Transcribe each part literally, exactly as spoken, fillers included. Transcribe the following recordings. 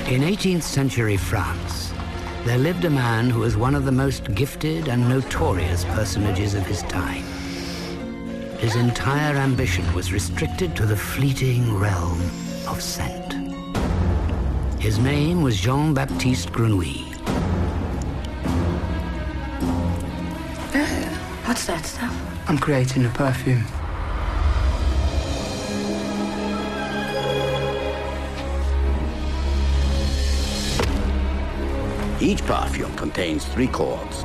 In eighteenth century France, there lived a man who was one of the most gifted and notorious personages of his time. His entire ambition was restricted to the fleeting realm of scent. His name was Jean-Baptiste Grenouille. Oh, what's that stuff? I'm creating a perfume. Each perfume contains three chords,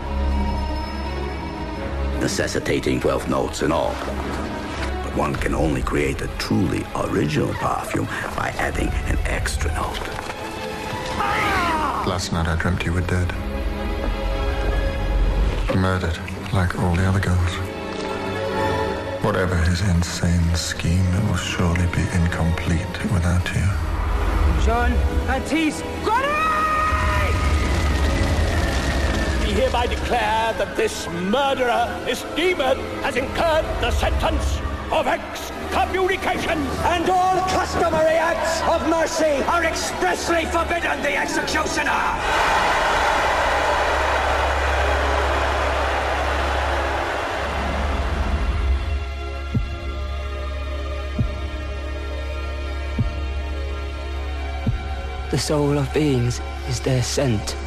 necessitating twelve notes in all. But one can only create a truly original perfume by adding an extra note. Last night I dreamt you were dead. Murdered, like all the other girls. Whatever his insane scheme, it will surely be incomplete without you. Jean-Baptiste Grenouille! We hereby declare that this murderer, this demon, has incurred the sentence of excommunication. And all customary acts of mercy are expressly forbidden the executioner. The soul of beings is their scent.